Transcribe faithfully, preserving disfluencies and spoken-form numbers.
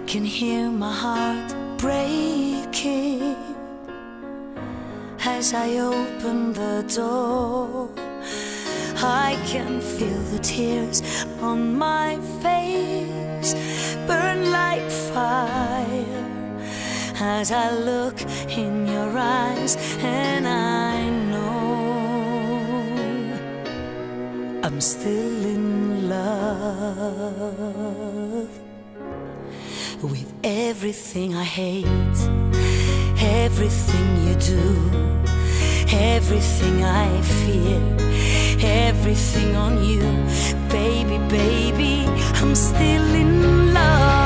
can hear my heart breaking as I open the door. I can feel the tears on my face burn like fire as I look in your eyes, and I know I'm still in love with everything I hate, everything you do, everything I fear, everything on you. Baby, baby, I'm still in love.